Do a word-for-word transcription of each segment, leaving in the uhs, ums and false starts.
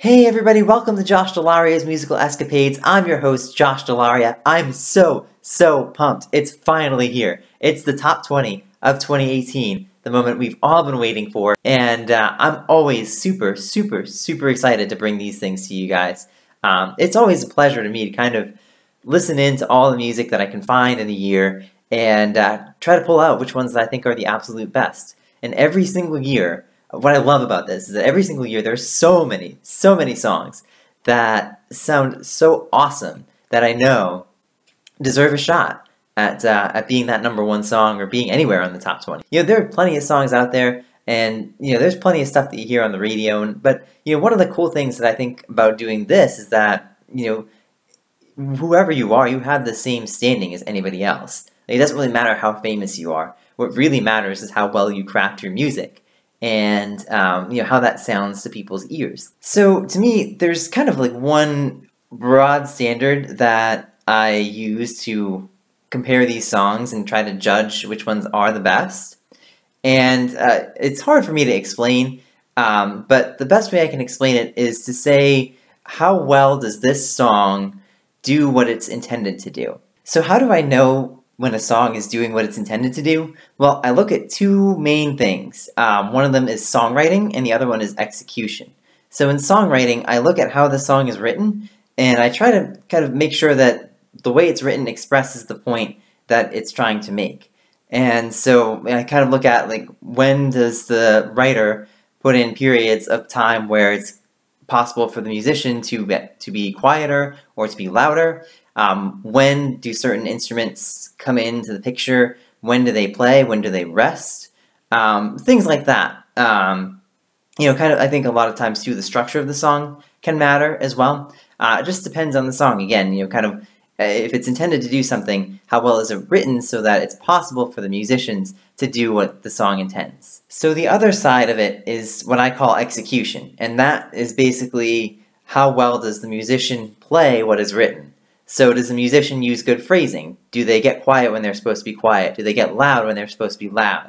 Hey everybody, welcome to Josh Dell'Aria's Musical Escapades. I'm your host, Josh Dell'Aria. I'm so, so pumped. It's finally here. It's the top twenty of twenty eighteen, the moment we've all been waiting for, and uh, I'm always super, super, super excited to bring these things to you guys. Um, it's always a pleasure to me to kind of listen in to all the music that I can find in a year and uh, try to pull out which ones I think are the absolute best. And every single year, what I love about this is that every single year there's so many, so many songs that sound so awesome that I know deserve a shot at uh, at being that number one song or being anywhere on the top twenty. You know, there are plenty of songs out there, and you know, there's plenty of stuff that you hear on the radio. And but you know, one of the cool things that I think about doing this is that you know, whoever you are, you have the same standing as anybody else. Like, it doesn't really matter how famous you are. What really matters is how well you craft your music, and um, you know, how that sounds to people's ears. So to me, there's kind of like one broad standard that I use to compare these songs and try to judge which ones are the best. And uh, it's hard for me to explain, um, but the best way I can explain it is to say, how well does this song do what it's intended to do? So how do I know when a song is doing what it's intended to do? Well, I look at two main things. Um, one of them is songwriting, and the other one is execution. So in songwriting, I look at how the song is written, and I try to kind of make sure that the way it's written expresses the point that it's trying to make. And so I kind of look at, like, when does the writer put in periods of time where it's possible for the musician to be, to be quieter or to be louder? Um, when do certain instruments come into the picture? When do they play? When do they rest? Um, things like that. Um, you know, kind of, I think a lot of times too, the structure of the song can matter as well. Uh, it just depends on the song. Again, you know, kind of, if it's intended to do something, how well is it written so that it's possible for the musicians to do what the song intends? So the other side of it is what I call execution, and that is basically how well does the musician play what is written. So does the musician use good phrasing? Do they get quiet when they're supposed to be quiet? Do they get loud when they're supposed to be loud?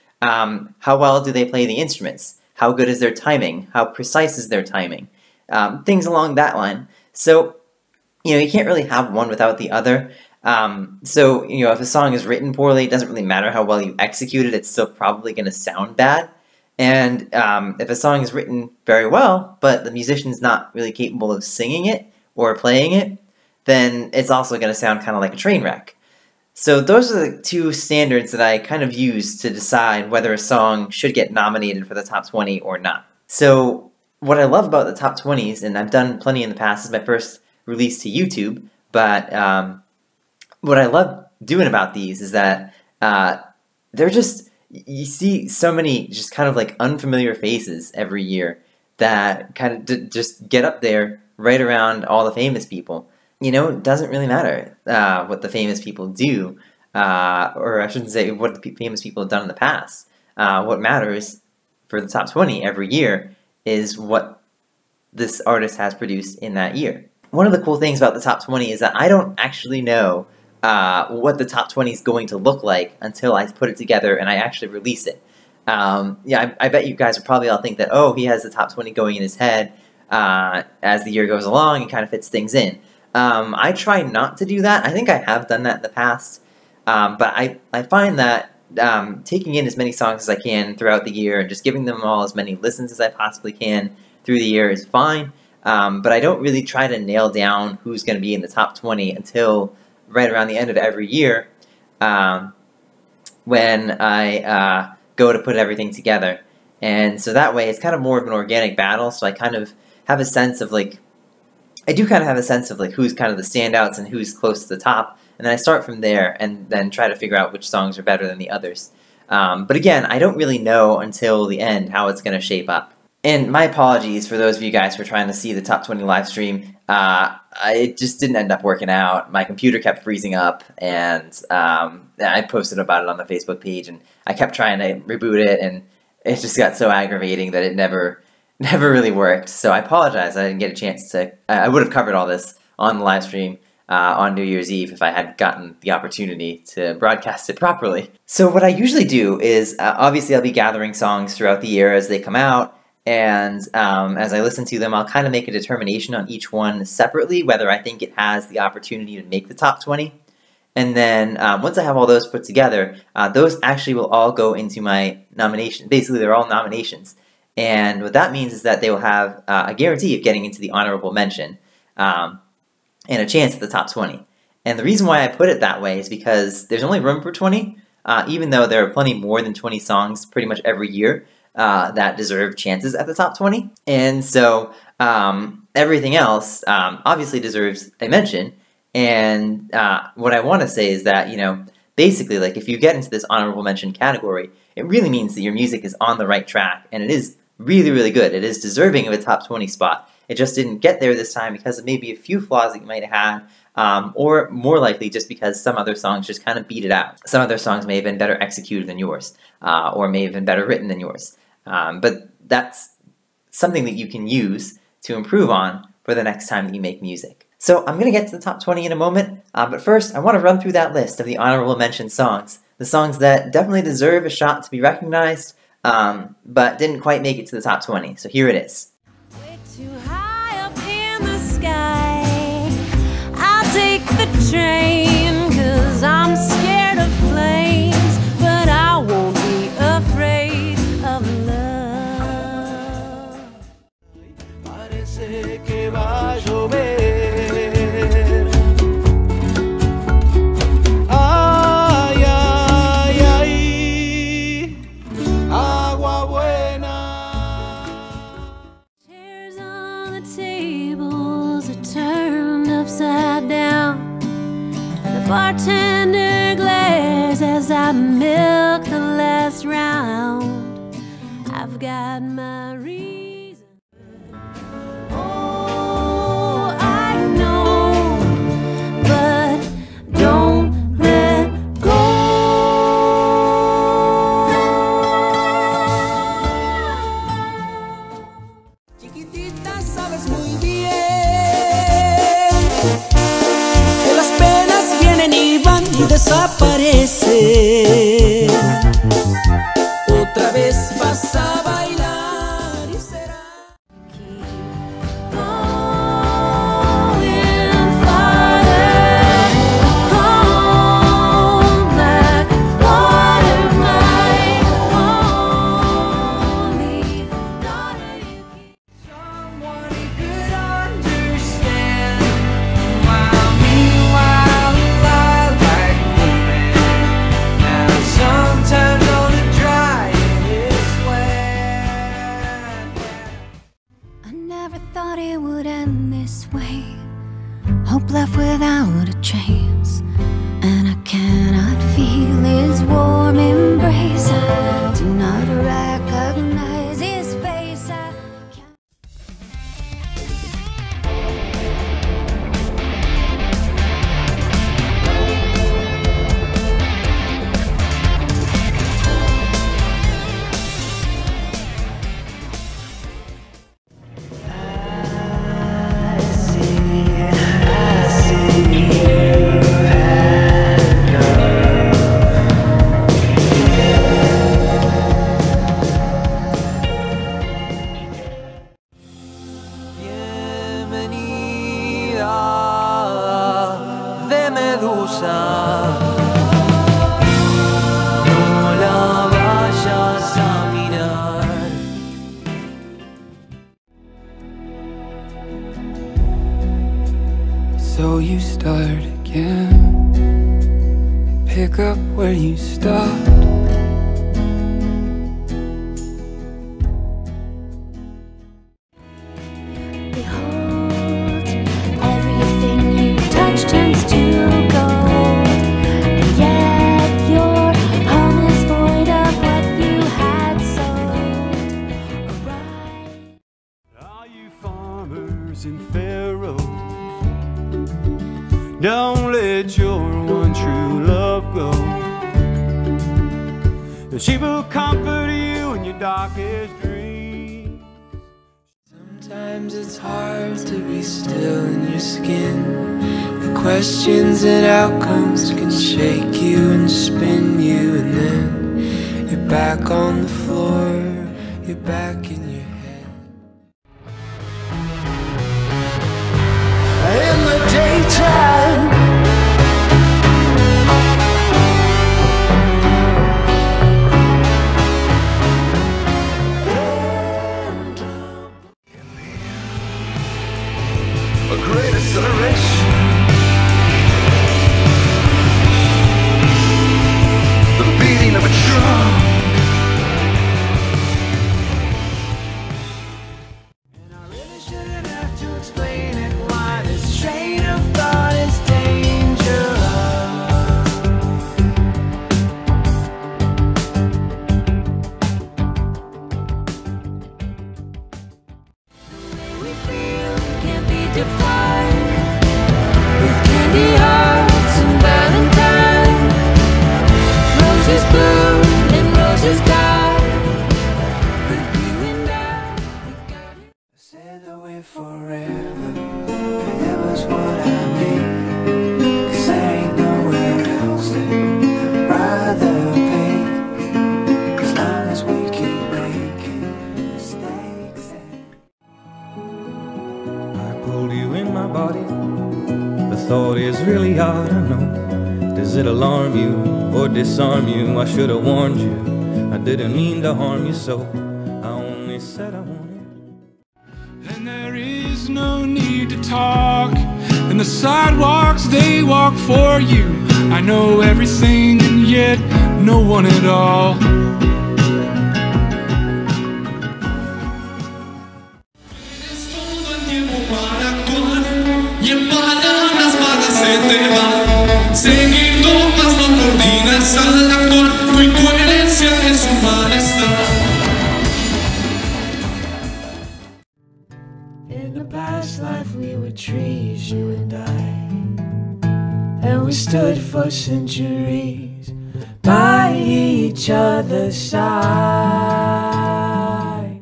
Um, how well do they play the instruments? How good is their timing? How precise is their timing? Um, things along that line. So, you know, you can't really have one without the other. Um, so, you know, if a song is written poorly, it doesn't really matter how well you execute it, it's still probably going to sound bad. And um, if a song is written very well, but the musician's not really capable of singing it or playing it, then it's also going to sound kind of like a train wreck. So those are the two standards that I kind of use to decide whether a song should get nominated for the top twenty or not. So what I love about the top twenties, and I've done plenty in the past, is my first release to YouTube, but um, what I love doing about these is that uh, they're just, you see so many just kind of like unfamiliar faces every year that kind of d just get up there right around all the famous people. You know, it doesn't really matter uh, what the famous people do, uh, or I shouldn't say what the famous people have done in the past. Uh, what matters for the top twenty every year is what this artist has produced in that year. One of the cool things about the top twenty is that I don't actually know uh, what the top twenty is going to look like until I put it together and I actually release it. Um, yeah, I, I bet you guys will probably all think that, oh, he has the top twenty going in his head uh, as the year goes along and kind of fits things in. Um, I try not to do that. I think I have done that in the past, um, but I, I find that um, taking in as many songs as I can throughout the year and just giving them all as many listens as I possibly can through the year is fine, um, but I don't really try to nail down who's going to be in the top twenty until right around the end of every year um, when I uh, go to put everything together. And so that way it's kind of more of an organic battle, so I kind of have a sense of like, I do kind of have a sense of like who's kind of the standouts and who's close to the top, and then I start from there and then try to figure out which songs are better than the others. Um, but again, I don't really know until the end how it's going to shape up. And my apologies for those of you guys who are trying to see the top twenty live stream. Uh, I, it just didn't end up working out. My computer kept freezing up, and um, I posted about it on the Facebook page, and I kept trying to reboot it, and it just got so aggravating that it never... never really worked, so I apologize. I didn't get a chance to... I would have covered all this on the live stream uh, on New Year's Eve if I had gotten the opportunity to broadcast it properly. So what I usually do is, uh, obviously I'll be gathering songs throughout the year as they come out, And um, as I listen to them, I'll kind of make a determination on each one separately, whether I think it has the opportunity to make the top twenty. And then um, once I have all those put together, uh, those actually will all go into my nomination. Basically, they're all nominations. And what that means is that they will have uh, a guarantee of getting into the honorable mention um, and a chance at the top twenty. And the reason why I put it that way is because there's only room for twenty, uh, even though there are plenty more than twenty songs pretty much every year uh, that deserve chances at the top twenty. And so um, everything else um, obviously deserves a mention. And uh, what I want to say is that, you know, basically, like, if you get into this honorable mention category, it really means that your music is on the right track, and it is really, really good. It is deserving of a top twenty spot. It just didn't get there this time because of maybe a few flaws that you might have had, um, or more likely just because some other songs just kind of beat it out. Some other songs may have been better executed than yours, uh, or may have been better written than yours. Um, but that's something that you can use to improve on for the next time that you make music. So I'm going to get to the top twenty in a moment, uh, but first I want to run through that list of the honorable mention songs. The songs that definitely deserve a shot to be recognized, um, but didn't quite make it to the top twenty. So here it is. Way too high up in the sky, I'll take the train, 'cause I'm scared of planes, but I won't be afraid of love. Parece que va a llover. Upside down, the bartender glares as I milk the last round. I've got my reason. Oh, I know, but don't let go. Chiquitita, sabes muy bien que las penas vienen y van y desaparecen. Otra vez vas a bailar y será. Keep going farther, home like water, my only daughter. You keep someone who could understand. Thought it would end this way. Hope left without a chance, and I cannot feel his warm embrace. I do not recognize his face. I can't. De medusa, no la vayas a mirar. So you start again, pick up where you stopped. And pharaohs, don't let your one true love go. She will comfort you in your darkest dreams. Sometimes it's hard to be still in your skin. The questions and outcomes can shake you and spin you, and then you're back on the floor, you're back in your head. time. A great acceleration, the beating of a drum. And I really shouldn't have to explain it, why this train of thought is dangerous. The way we feel can't be defined with candy hearts and Valentine. Roses bloom and roses die, but you and I, we got it. I said that we're forever, forever's what I mean, 'cause there ain't nowhere else that I'd rather be, as long as we keep making mistakes. I pulled you in my body. The thought is really hard, I know. Does it alarm you or disarm you? I should have warned you. I didn't mean to harm you, so I only said I wanted. And there is no need to talk, and the sidewalks, they walk for you. I know everything and yet no one at all. Seguindo más no coordinas al actuar, tu incoherencia es un malestar. In the past life we were trees, you and I, and we stood for centuries by each other's side.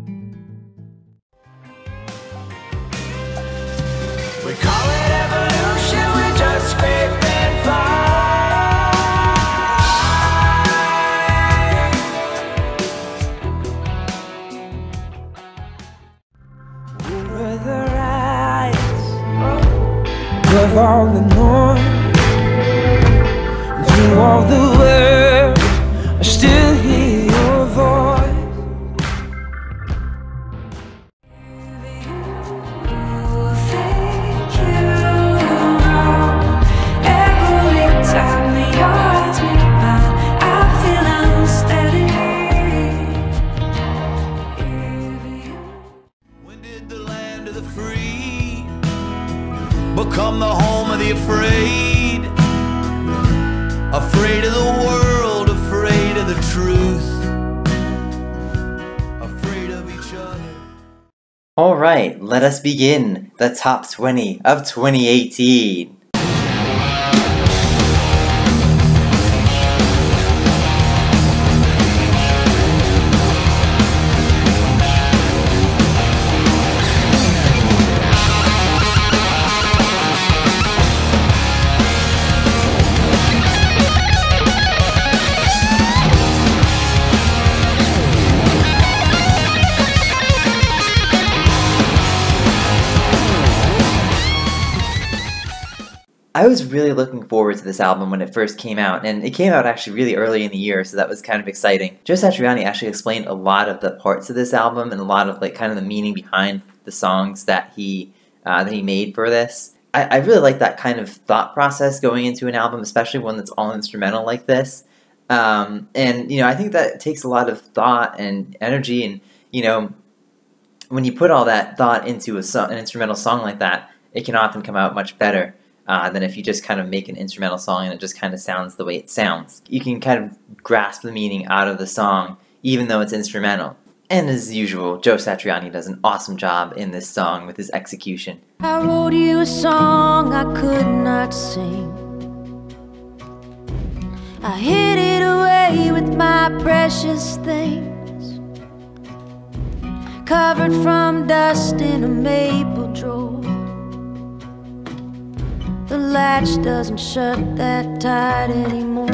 We call it evolution, we're just scraping by. Over the rise, above all the noise, through all the words, I still hear your voice. Thank you. Every time the odds meet mine, I feel unsteady. When did the land of the free become the home of the afraid? Afraid of the world, afraid of the truth, afraid of each other. Alright, let us begin the top twenty of twenty eighteen. I was really looking forward to this album when it first came out, and it came out actually really early in the year, so that was kind of exciting. Joe Satriani actually explained a lot of the parts of this album and a lot of like kind of the meaning behind the songs that he uh, that he made for this. I, I really like that kind of thought process going into an album, especially one that's all instrumental like this. Um, and you know, I think that takes a lot of thought and energy, and you know, when you put all that thought into a so an instrumental song like that, it can often come out much better. Uh, than if you just kind of make an instrumental song and it just kind of sounds the way it sounds. You can kind of grasp the meaning out of the song, even though it's instrumental. And as usual, Joe Satriani does an awesome job in this song with his execution. I wrote you a song I could not sing. I hid it away with my precious things, covered from dust in a maple drawer. The latch doesn't shut that tight anymore.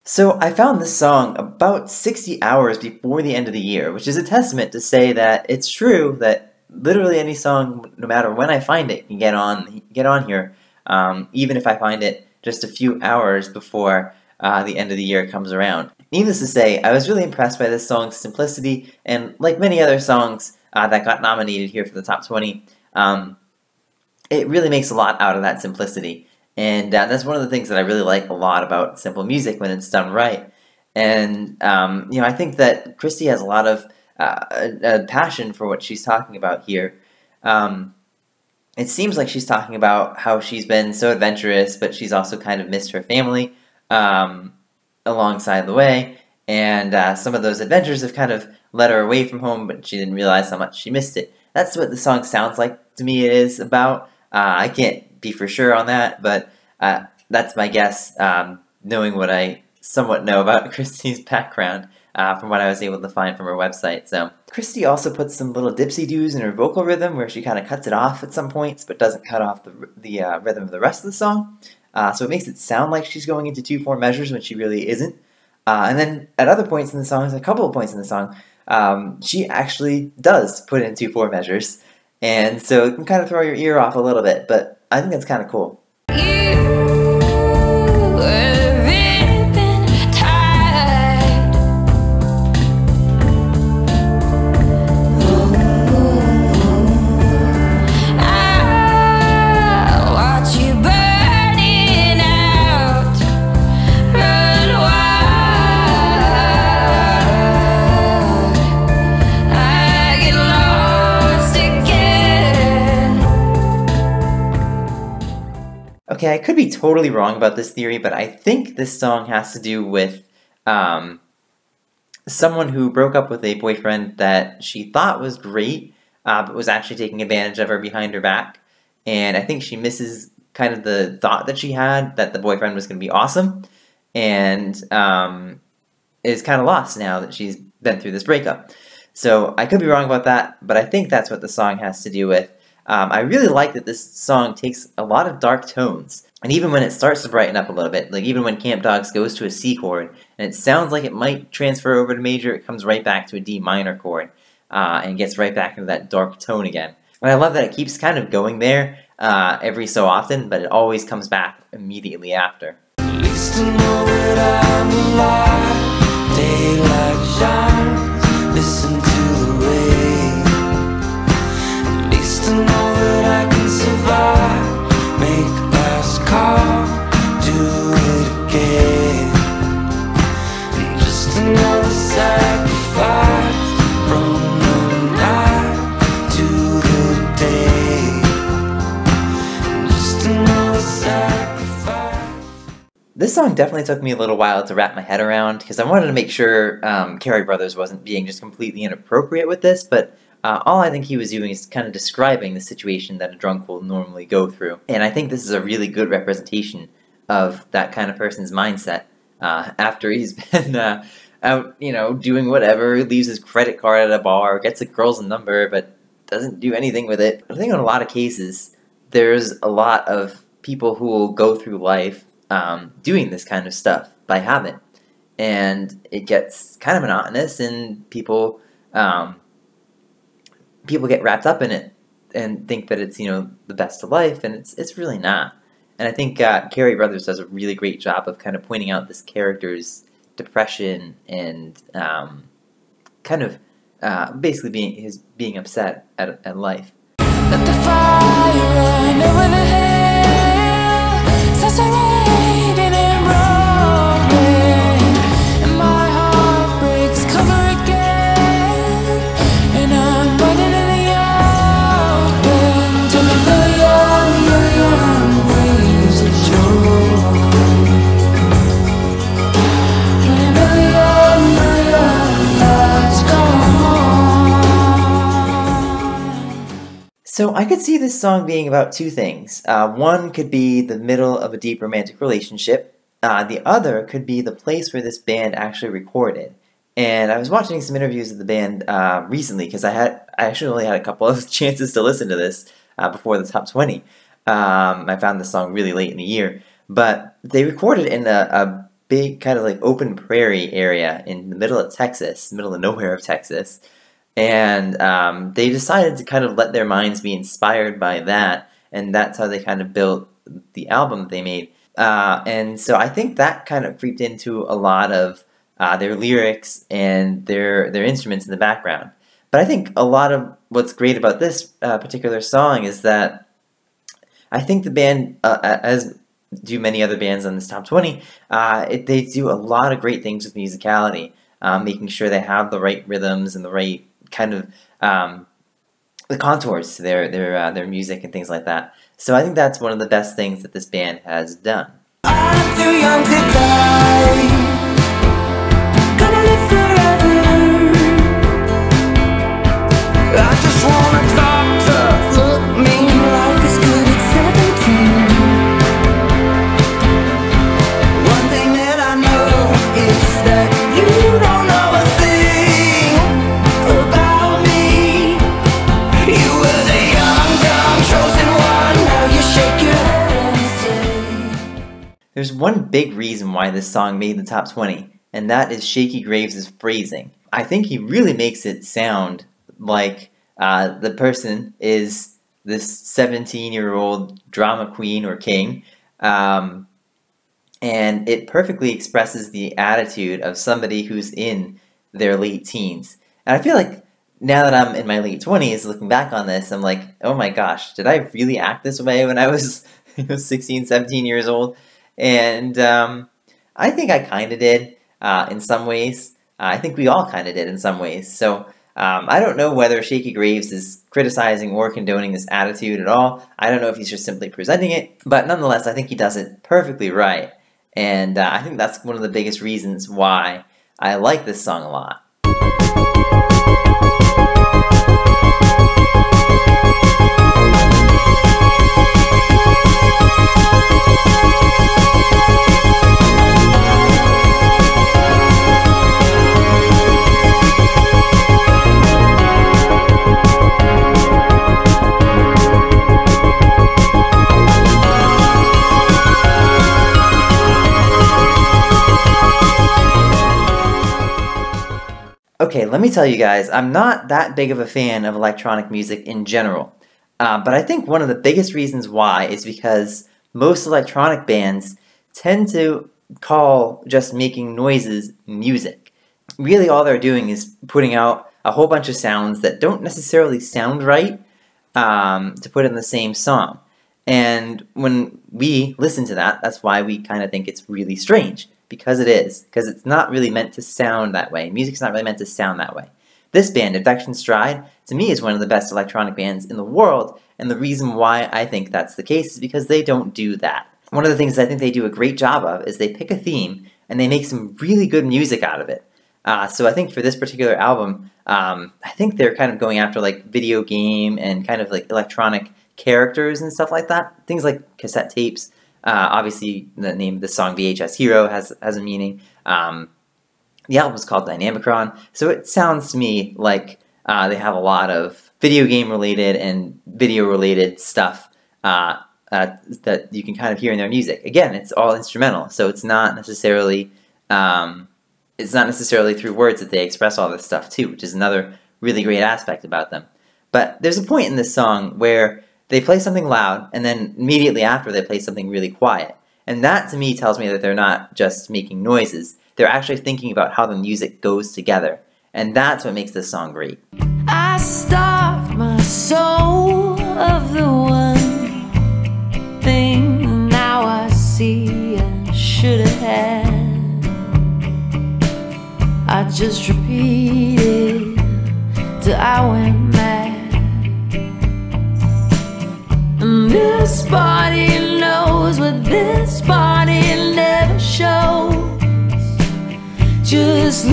So I found this song about sixty hours before the end of the year, which is a testament to say that it's true that literally any song, no matter when I find it, can get on get on here, um, even if I find it just a few hours before uh, the end of the year comes around. Needless to say, I was really impressed by this song's simplicity, and like many other songs uh, that got nominated here for the top twenty, um, it really makes a lot out of that simplicity. And uh, that's one of the things that I really like a lot about simple music when it's done right. And, um, you know, I think that Christy has a lot of uh, a, a passion for what she's talking about here. Um, it seems like she's talking about how she's been so adventurous, but she's also kind of missed her family um, alongside the way. And uh, some of those adventures have kind of led her away from home, but she didn't realize how much she missed it. That's what the song sounds like to me it is about. Uh, I can't be for sure on that, but uh, that's my guess, um, knowing what I somewhat know about Christy's background uh, from what I was able to find from her website. So Christy also puts some little dipsy-doos in her vocal rhythm where she kind of cuts it off at some points, but doesn't cut off the, the uh, rhythm of the rest of the song. Uh, so it makes it sound like she's going into two four measures when she really isn't. Uh, and then at other points in the song, a couple of points in the song, um, she actually does put in two four measures. And so it can kind of throw your ear off a little bit, but I think that's kind of cool. Okay, I could be totally wrong about this theory, but I think this song has to do with um, someone who broke up with a boyfriend that she thought was great, uh, but was actually taking advantage of her behind her back. And I think she misses kind of the thought that she had that the boyfriend was going to be awesome, and um, is kind of lost now that she's been through this breakup. So I could be wrong about that, but I think that's what the song has to do with. Um, I really like that this song takes a lot of dark tones, and even when it starts to brighten up a little bit, like even when Camp Dogs goes to a C chord, and it sounds like it might transfer over to major, it comes right back to a D minor chord, uh, and gets right back into that dark tone again. And I love that it keeps kind of going there uh, every so often, but it always comes back immediately after. At least I know that I'm alive. Daylight shines, listen to the rain. At least I know that I can survive. Make a last call, do it again. And just another sacrifice from the night to the day. And just another sacrifice. This song definitely took me a little while to wrap my head around, because I wanted to make sure um, Carey Brothers wasn't being just completely inappropriate with this, but uh, all I think he was doing is kind of describing the situation that a drunk will normally go through. And I think this is a really good representation of that kind of person's mindset uh, after he's been uh, out, you know, doing whatever, leaves his credit card at a bar, gets a girl's number, but doesn't do anything with it. I think in a lot of cases, there's a lot of people who will go through life Um, doing this kind of stuff by habit, and it gets kind of monotonous, and people um, people get wrapped up in it and think that it's, you know, the best of life, and it's it's really not. And I think uh, Carey Brothers does a really great job of kind of pointing out this character's depression and um, kind of uh, basically being his being upset at, at life. Let the fire run over the hill, saturated and rolling, and my heart breaks cover again, and I'm running in the open to the million, million waves of joy. And a million, million lights go on. So I could see this song being about two things. Uh, one could be the middle of a deep romantic relationship. Uh, the other could be the place where this band actually recorded. And I was watching some interviews of the band uh, recently, because I had I actually only had a couple of chances to listen to this uh, before the top twenty. Um, I found this song really late in the year, but they recorded in a, a big kind of like open prairie area in the middle of Texas, middle of nowhere of Texas. And um, they decided to kind of let their minds be inspired by that, and that's how they kind of built the album that they made. Uh, and so I think that kind of creeped into a lot of uh, their lyrics and their their instruments in the background. But I think a lot of what's great about this uh, particular song is that I think the band, uh, as do many other bands on this top twenty, uh, it, they do a lot of great things with musicality, um, making sure they have the right rhythms and the right kind of um, the contours to their their uh, their music and things like that. So I think that's one of the best things that this band has done. I'm too young to die. Gonna live forever. I just wanna talk tough, look mean, life is good at seventeen. One thing that I know is that you don't know a thing about me. You were the young, dumb, chosen one. Now you shake your head and say. There's one big reason why this song made the top twenty, and that is Shaky Graves' phrasing. I think he really makes it sound like uh, the person is this seventeen-year-old drama queen or king, um, and it perfectly expresses the attitude of somebody who's in their late teens. And I feel like now that I'm in my late twenties, looking back on this, I'm like, oh my gosh, did I really act this way when I was sixteen, seventeen years old? And um, I think I kind of did uh, in some ways. Uh, I think we all kind of did in some ways. So um, I don't know whether Shaky Graves is criticizing or condoning this attitude at all. I don't know if he's just simply presenting it. But nonetheless, I think he does it perfectly right. And uh, I think that's one of the biggest reasons why I like this song a lot. Okay, let me tell you guys, I'm not that big of a fan of electronic music in general, uh, but I think one of the biggest reasons why is because most electronic bands tend to call just making noises music. Really all they're doing is putting out a whole bunch of sounds that don't necessarily sound right um, to put in the same song. And when we listen to that, that's why we kind of think it's really strange. Because it is. Because it's not really meant to sound that way. Music's not really meant to sound that way. This band, Infection Stride, to me is one of the best electronic bands in the world, and the reason why I think that's the case is because they don't do that. One of the things I think they do a great job of is they pick a theme, and they make some really good music out of it. Uh, so I think for this particular album, um, I think they're kind of going after like video game and kind of like electronic characters and stuff like that. Things like cassette tapes. Uh, obviously, the name of the song V H S Hero has, has a meaning. Um, the album is called Dynamicron, so it sounds to me like uh, they have a lot of video game related and video related stuff uh, uh, that you can kind of hear in their music. Again, it's all instrumental, so it's not necessarily um, it's not necessarily through words that they express all this stuff too, which is another really great aspect about them. But there's a point in this song where they play something loud, and then immediately after they play something really quiet. And that, to me, tells me that they're not just making noises. They're actually thinking about how the music goes together. And that's what makes this song great. I starved my soul of the one thing now I see I should have had. I just repeated till I went mad. And this body knows what this body never shows. Just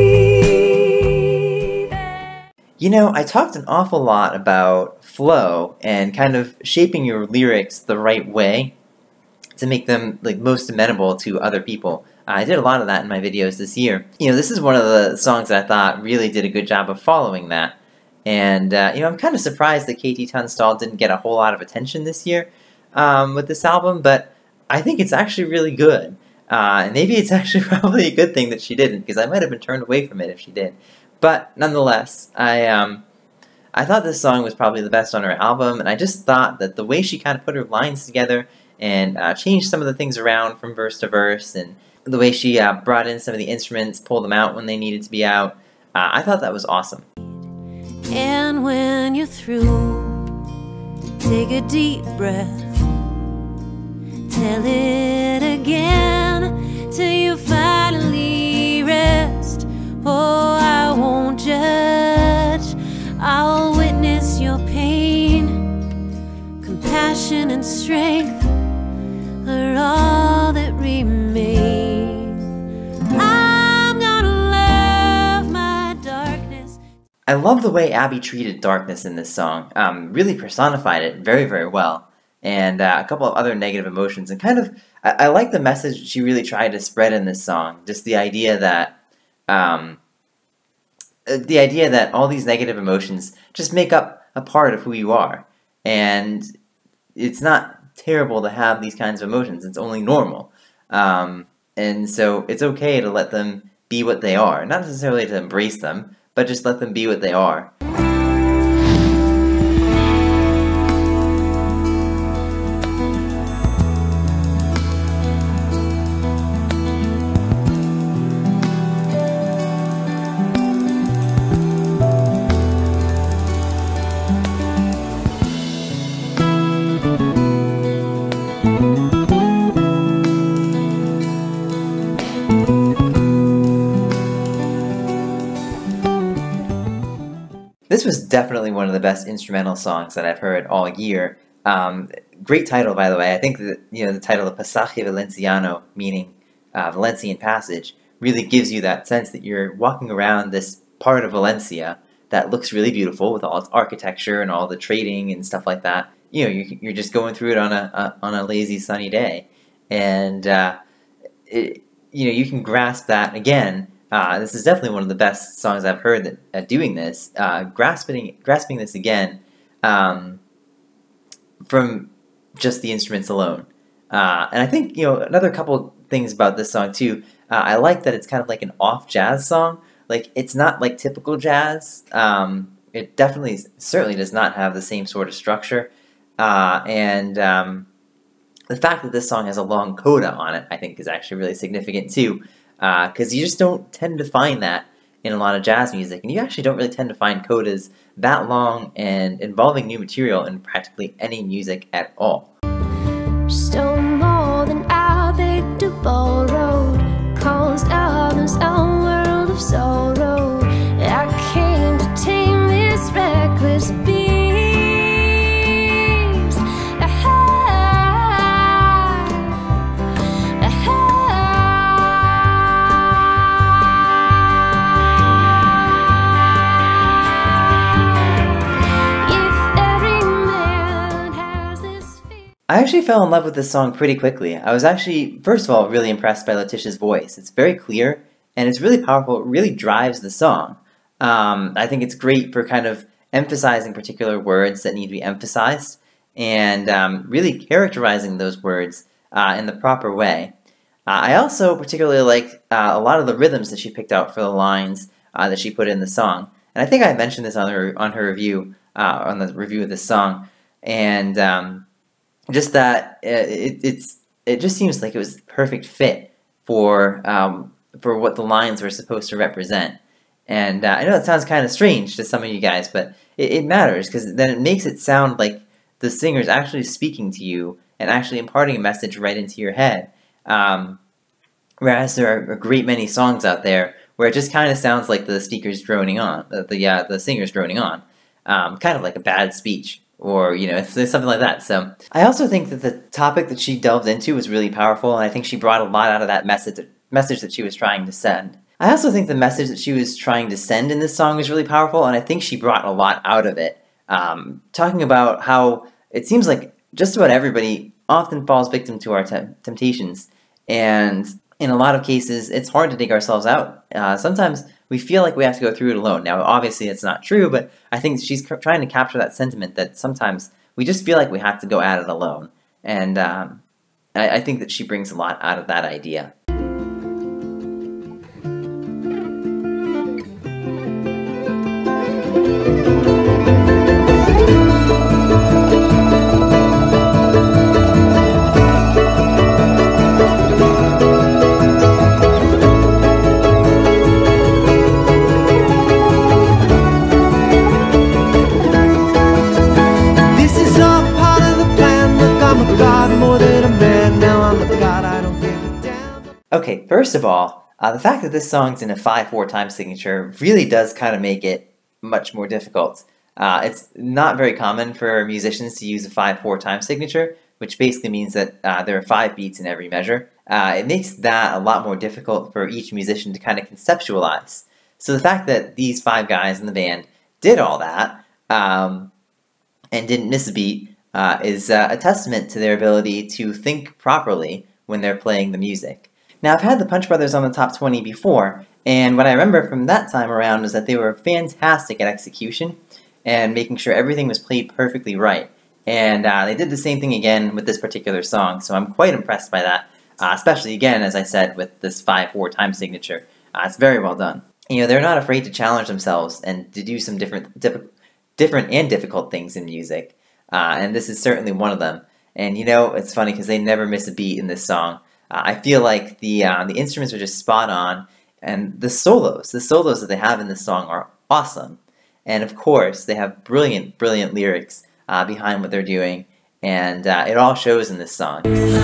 leave it. You know, I talked an awful lot about flow and kind of shaping your lyrics the right way to make them like most amenable to other people. I did a lot of that in my videos this year. You know, this is one of the songs that I thought really did a good job of following that. And, uh, you know, I'm kind of surprised that K T Tunstall didn't get a whole lot of attention this year um, with this album, but I think it's actually really good. Uh, and maybe it's actually probably a good thing that she didn't, because I might have been turned away from it if she did. But nonetheless, I um, I thought this song was probably the best on her album, and I just thought that the way she kind of put her lines together and uh, changed some of the things around from verse to verse, and the way she uh, brought in some of the instruments, pulled them out when they needed to be out, uh, I thought that was awesome. And when you're through, take a deep breath. Tell it again till you finally rest. Oh, I won't judge, I'll witness your pain. Compassion and strength are all that remain. I'm gonna love my darkness. I love the way Abby treated darkness in this song, um, really personified it very, very well. And uh, a couple of other negative emotions, and kind of, I, I like the message she really tried to spread in this song. Just the idea that, um, the idea that all these negative emotions just make up a part of who you are, and it's not terrible to have these kinds of emotions. It's only normal, um, and so it's okay to let them be what they are. Not necessarily to embrace them, but just let them be what they are. This was definitely one of the best instrumental songs that I've heard all year. Um, great title, by the way. I think that, you know, the title of Pasaje Valenciano, meaning uh, Valencian Passage, really gives you that sense that you're walking around this part of Valencia that looks really beautiful with all its architecture and all the trading and stuff like that. You know, you're, you're just going through it on a, a on a lazy sunny day, and uh, it, you know, you can grasp that again. Uh, this is definitely one of the best songs I've heard that, at doing this. Uh, grasping, grasping this again um, from just the instruments alone. Uh, and I think, you know, another couple things about this song too. Uh, I like that it's kind of like an off jazz song. Like, it's not like typical jazz. Um, it definitely, certainly does not have the same sort of structure. Uh, and um, the fact that this song has a long coda on it, I think, is actually really significant too. Because uh, you just don't tend to find that in a lot of jazz music, and you actually don't really tend to find codas that long and involving new material in practically any music at all. Stole more than I begged to borrow, caused others a world of sorrow. I came to tame this reckless beast. I actually fell in love with this song pretty quickly. I was actually, first of all, really impressed by Letitia's voice. It's very clear, and it's really powerful. It really drives the song. Um, I think it's great for kind of emphasizing particular words that need to be emphasized, and um, really characterizing those words uh, in the proper way. Uh, I also particularly like uh, a lot of the rhythms that she picked out for the lines uh, that she put in the song. And I think I mentioned this on her, on her review, uh, on the review of this song, and um, just that it, it's it just seems like it was the perfect fit for um, for what the lines were supposed to represent. And uh, I know it sounds kind of strange to some of you guys, but it, it matters, because then it makes it sound like the singer's actually speaking to you and actually imparting a message right into your head. Um, whereas there are a great many songs out there where it just kind of sounds like the speaker's droning on, the the, uh, the singer's droning on, um, kind of like a bad speech, or, you know, something like that. So I also think that the topic that she delved into was really powerful, and I think she brought a lot out of that message message that she was trying to send. I also think the message that she was trying to send in this song was really powerful, and I think she brought a lot out of it. Um, talking about how it seems like just about everybody often falls victim to our te temptations, and in a lot of cases, it's hard to dig ourselves out. Uh, sometimes we feel like we have to go through it alone. Now, obviously, it's not true, but I think she's trying to capture that sentiment that sometimes we just feel like we have to go at it alone. And um, I, I think that she brings a lot out of that idea. First of all, uh, the fact that this song's in a five four time signature really does kind of make it much more difficult. Uh, it's not very common for musicians to use a five four time signature, which basically means that uh, there are five beats in every measure. Uh, it makes that a lot more difficult for each musician to kind of conceptualize. So the fact that these five guys in the band did all that um, and didn't miss a beat uh, is uh, a testament to their ability to think properly when they're playing the music. Now, I've had the Punch Brothers on the top twenty before, and what I remember from that time around was that they were fantastic at execution and making sure everything was played perfectly right. And uh, they did the same thing again with this particular song, so I'm quite impressed by that, uh, especially again, as I said, with this five four time signature. Uh, it's very well done. You know, they're not afraid to challenge themselves and to do some different, diff different and difficult things in music, uh, and this is certainly one of them. And you know, it's funny because they never miss a beat in this song. Uh, I feel like the uh, the instruments are just spot on, and the solos, the solos that they have in this song are awesome. And of course, they have brilliant, brilliant lyrics uh, behind what they're doing, and uh, it all shows in this song.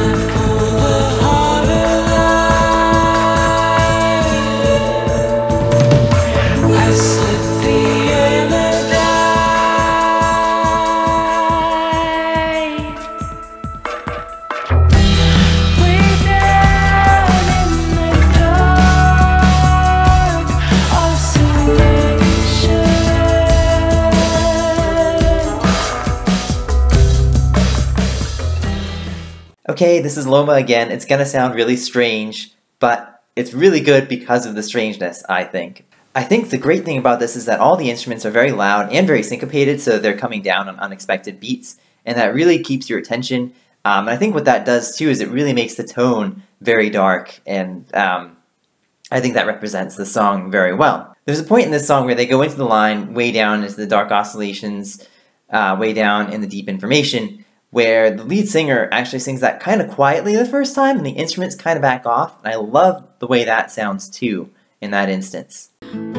Okay, this is Loma again. It's gonna sound really strange, but it's really good because of the strangeness, I think. I think the great thing about this is that all the instruments are very loud and very syncopated, so they're coming down on unexpected beats, and that really keeps your attention. Um, and I think what that does too is it really makes the tone very dark, and um, I think that represents the song very well. There's a point in this song where they go into the line way down into the dark oscillations, uh, way down in the deep information, where the lead singer actually sings that kind of quietly the first time and the instruments kind of back off, and I love the way that sounds too in that instance. What's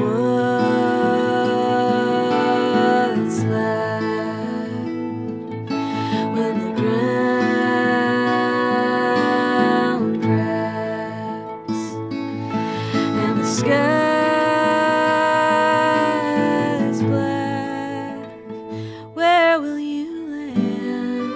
left when the ground cracks and the sky is black? Where will you land?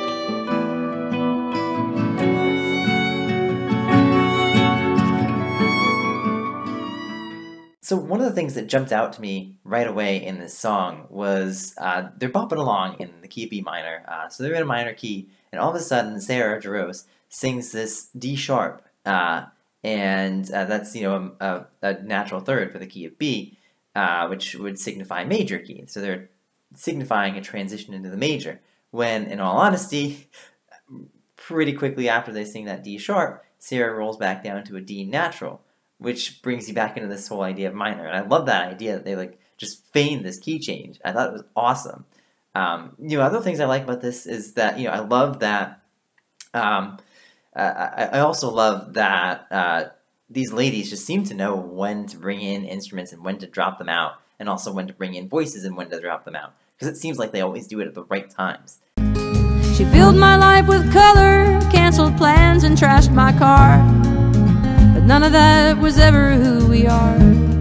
So one of the things that jumped out to me right away in this song was uh, they're bumping along in the key of B minor. Uh, so they're in a minor key, and all of a sudden Sarah Jarosz sings this D sharp, uh, and uh, that's you know a, a natural third for the key of B, uh, which would signify major key. So they're signifying a transition into the major. When, in all honesty, pretty quickly after they sing that D sharp, Sarah rolls back down to a D natural, which brings you back into this whole idea of minor. And I love that idea that they like just feigned this key change. I thought it was awesome. Um, you know, other things I like about this is that, you know, I love that, um, uh, I, I also love that uh, these ladies just seem to know when to bring in instruments and when to drop them out, and also when to bring in voices and when to drop them out. Because it seems like they always do it at the right times. She filled my life with color, canceled plans and trashed my car. But none of that was ever who we are.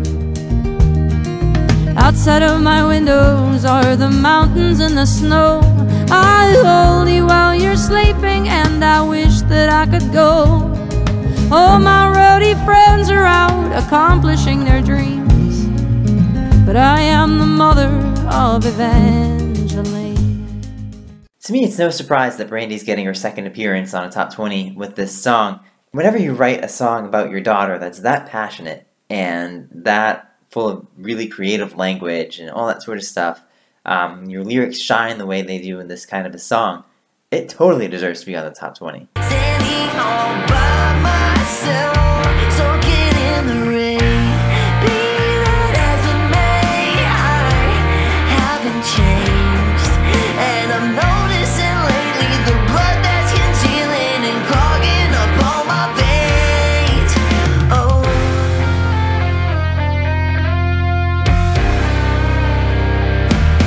Outside of my windows are the mountains and the snow. I hold you while you're sleeping, and I wish that I could go. All my roadie friends are out accomplishing their dreams, but I am the mother of Evangeline. To me, it's no surprise that Brandy's getting her second appearance on a top twenty with this song. Whenever you write a song about your daughter that's that passionate and that full of really creative language and all that sort of stuff, um, your lyrics shine the way they do in this kind of a song, it totally deserves to be on the top twenty. Standing all by myself, soaking in the rain. Be that as it may, I haven't changed, and I'm noticing lately the blood that's congealing and clogging up all my veins. Oh,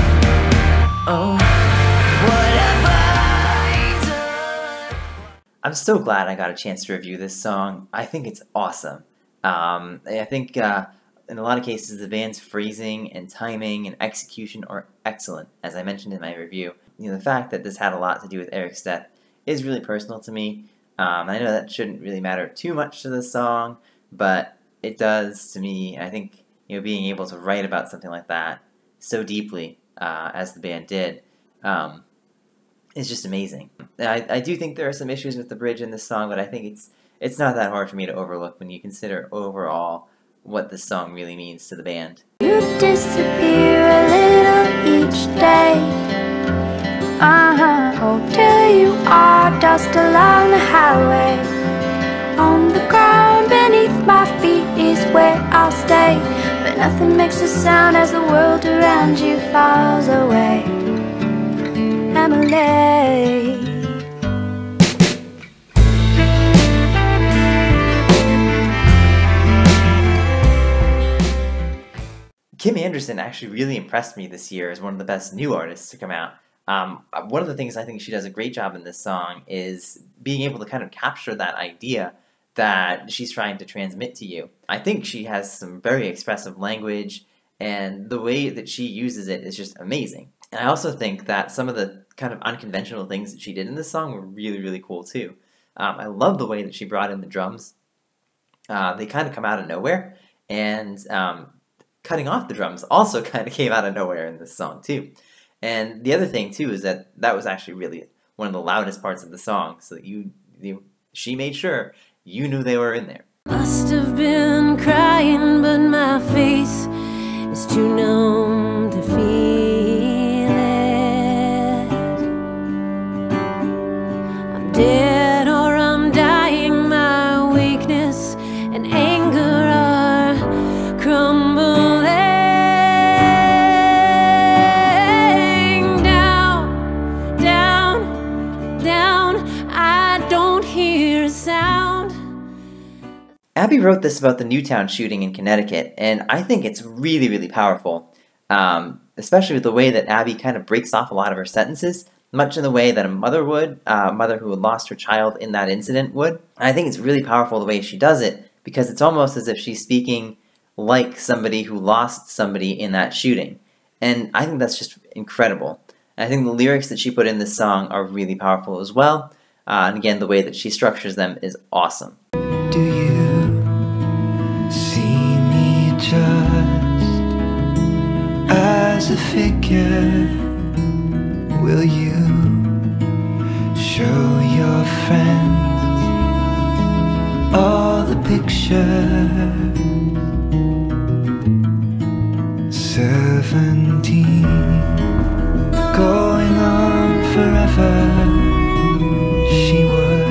oh, what have I done? I'm so glad I got a chance to review this song. I think it's awesome. Um, I think uh, in a lot of cases the band's phrasing and timing and execution are excellent, as I mentioned in my review. You know, the fact that this had a lot to do with Eric's death is really personal to me. Um, I know that shouldn't really matter too much to the song, but it does to me. I think, you know, being able to write about something like that so deeply uh, as the band did um, is just amazing. I, I do think there are some issues with the bridge in this song, but I think it's it's not that hard for me to overlook when you consider overall what this song really means to the band. You disappear a little each day. Uh-huh. Oh, till you are dust along the highway. On the ground beneath my feet is where I'll stay. But nothing makes a sound as the world around you falls away. Emily. Kim Anderson actually really impressed me this year as one of the best new artists to come out. Um, one of the things I think she does a great job in this song is being able to kind of capture that idea that she's trying to transmit to you. I think she has some very expressive language, and the way that she uses it is just amazing. And I also think that some of the kind of unconventional things that she did in this song were really, really cool too. Um, I love the way that she brought in the drums. Uh, they kind of come out of nowhere, and um, cutting off the drums also kind of came out of nowhere in this song too. And the other thing too is that that was actually really one of the loudest parts of the song, so that you, you she made sure you knew they were in there. Must have been crying, but my face is too numb to feel it. I'm dead or I'm dying, my weakness and anger are crumbling. Abby wrote this about the Newtown shooting in Connecticut, and I think it's really, really powerful, um, especially with the way that Abby kind of breaks off a lot of her sentences, much in the way that a mother would, uh, a mother who had lost her child in that incident would. And I think it's really powerful the way she does it, because it's almost as if she's speaking like somebody who lost somebody in that shooting. And I think that's just incredible. And I think the lyrics that she put in this song are really powerful as well, uh, and again, the way that she structures them is awesome. Do you see me just as a figure? Will you show your friends all the pictures? Seventeen, going on forever. She was.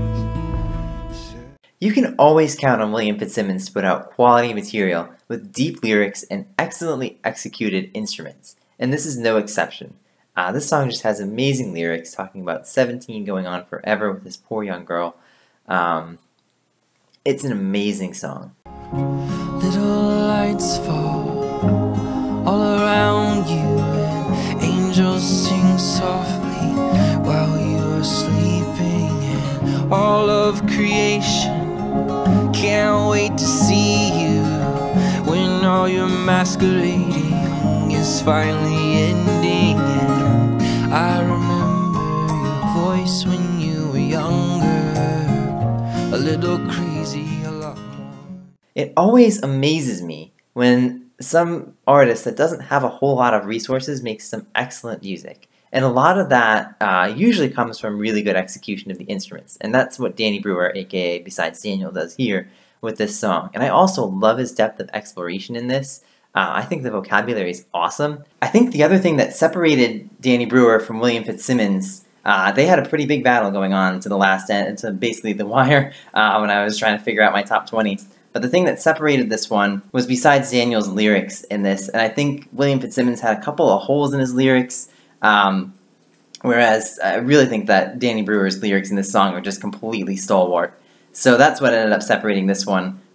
You can always count on William Fitzsimmons to put out quality material with deep lyrics and excellently executed instruments, and this is no exception. Uh, this song just has amazing lyrics talking about seventeen going on forever with this poor young girl. Um, it's an amazing song. Little lights fall all around you, and angels sing softly while you're sleeping, and all of creation can't wait to see you when all your masquerading is finally ending. And I remember your voice when you were younger, a little crazy, a lot more. It always amazes me when some artist that doesn't have a whole lot of resources makes some excellent music. And a lot of that uh, usually comes from really good execution of the instruments. And that's what Danny Brewer, aka Besides Daniel, does here with this song. And I also love his depth of exploration in this. Uh, I think the vocabulary is awesome. I think the other thing that separated Danny Brewer from William Fitzsimmons, uh, they had a pretty big battle going on to the last end, to basically the wire, uh, when I was trying to figure out my top twenty. But the thing that separated this one was Besides Daniel's lyrics in this. And I think William Fitzsimmons had a couple of holes in his lyrics. Um, whereas I really think that Danny Brewer's lyrics in this song are just completely stalwart. So that's what ended up separating this one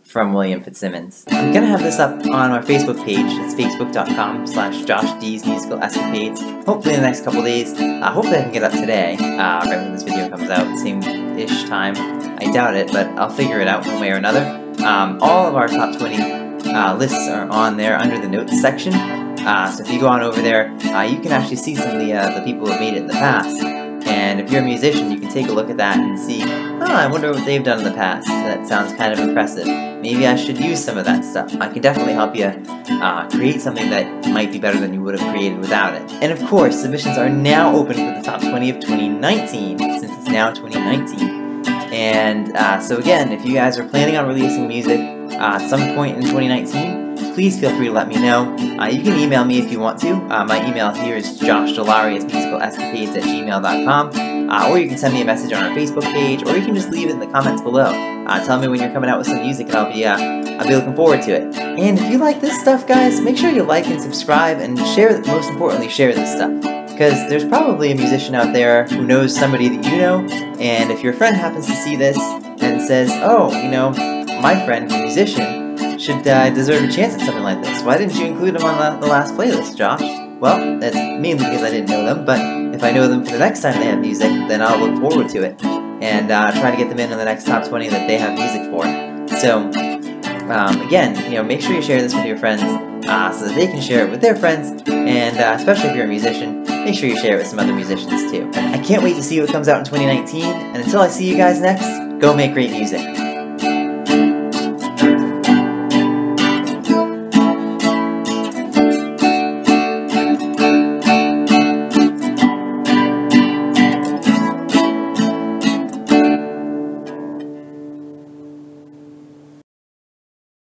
from William Fitzsimmons. I'm gonna have this up on our Facebook page. It's facebook.com slash Josh D's Musical Escapades. Hopefully in the next couple days. Uh, hopefully I can get up today, uh, right when this video comes out, same-ish time. I doubt it, but I'll figure it out one way or another. Um, all of our top twenty uh, lists are on there under the notes section. Uh, so if you go on over there, uh, you can actually see some of the, uh, the people who have made it in the past. And if you're a musician, you can take a look at that and see, oh, I wonder what they've done in the past. That sounds kind of impressive. Maybe I should use some of that stuff. I can definitely help you uh, create something that might be better than you would have created without it. And of course, submissions are now open for the top twenty of twenty nineteen, since it's now twenty nineteen. And uh, so again, if you guys are planning on releasing music uh, at some point in twenty nineteen, please feel free to let me know. Uh, you can email me if you want to. Uh, my email here is josh dell'aria's musical escapades at gmail dot com. Uh, or you can send me a message on our Facebook page, or you can just leave it in the comments below. Uh, tell me when you're coming out with some music, and I'll be, uh, I'll be looking forward to it. And if you like this stuff, guys, make sure you like and subscribe, and share. Most importantly, share this stuff. Because there's probably a musician out there who knows somebody that you know, and if your friend happens to see this and says, oh, you know, my friend, a musician, should uh, deserve a chance at something like this. Why didn't you include them on the, the last playlist, Josh? Well, that's mainly because I didn't know them, but if I know them for the next time they have music, then I'll look forward to it, and uh, try to get them in on the next top twenty that they have music for. So, um, again, you know, make sure you share this with your friends, uh, so that they can share it with their friends, and uh, especially if you're a musician, make sure you share it with some other musicians too. I can't wait to see what comes out in twenty nineteen, and until I see you guys next, go make great music.